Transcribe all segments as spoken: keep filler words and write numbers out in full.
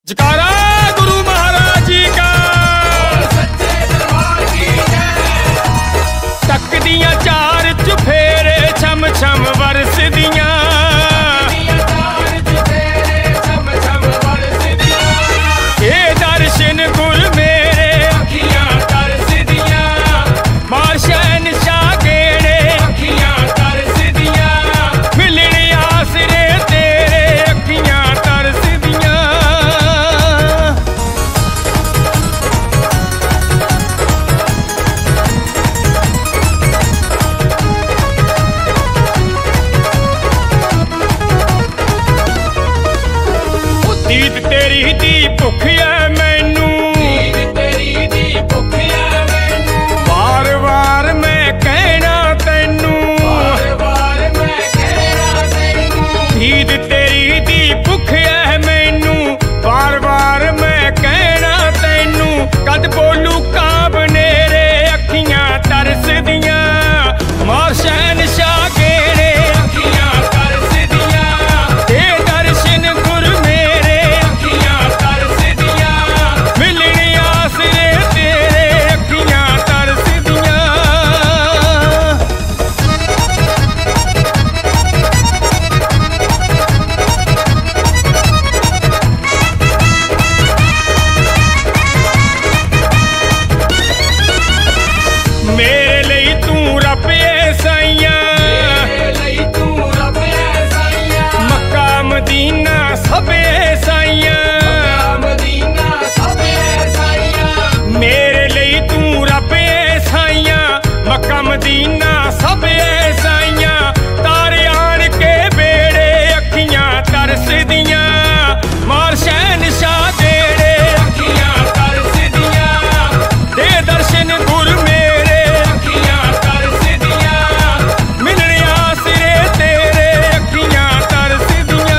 जकारा गुरु महाराज जी का, सच्चे दरबार की जय। तक दियां चार चुफेरे छम छम बरस दियां, ये दर्शन गुर मेरे अखियां तरस दियां, मार शहनशाह गेड़े अखियां तरस दियां, मिलने आसरे तेरे अखियां तरस दियां। दीद तेरी दी भुख है मैनू, दीद तेरी दी भुख है मैनू, बार बार मैं कहना तैनू, बार बार मैं कहना तैनू, दीद तेरी दी भुख है मैनू, बार बार मैं कहना तैनू। कद बोलू काब नेरे अखियां तरस दियां, मार शहनशाह गेड़े अखियां तरस दियां, ये दर्शन गुर मेरे अखियां तरस दियां, मिलने आसरे तेरे अखियां तरस दियां। मेरे लिए तू रब ए साइयां, मेरे ਲਈ ਤੂੰ ਰੱਬ ਐ ਸਾਈਆਂ, मक्का मदीना सब ए साइयां। ਮਦੀਨਾ ਸਭ ਐ ਸਾਈਆਂ, मेरे लिए तू रब ए साइयां, मक्का मदीना सब ए साइयां। तारे आन के बेड़े अखियां तरस दियां, मार शहनशाह देड़े अखियां तरस दियां, दे दर्शन गुर मेरे अखियां तरस दियां, मिलने आसरे तेरे अखियां तरस दियां।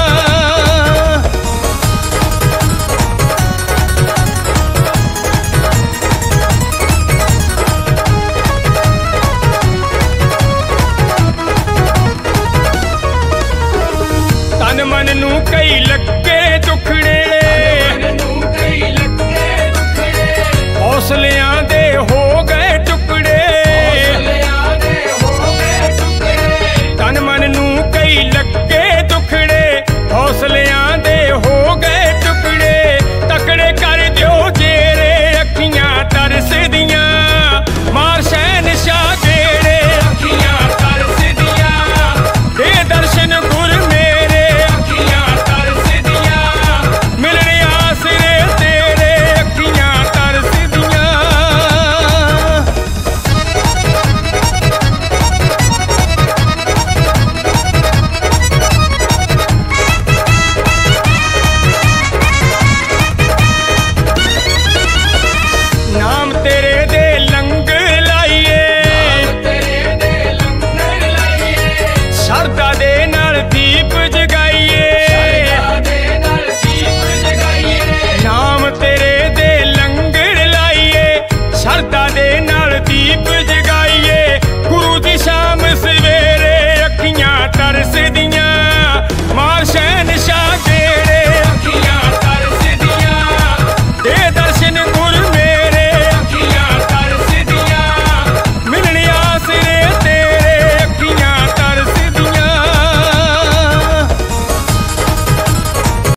तन मन नू कई लगे दुखड़े, ਮੈਨੂੰ ਕਈ ਲੱਗੇ ਦੁਖੜੇ, हौसलियां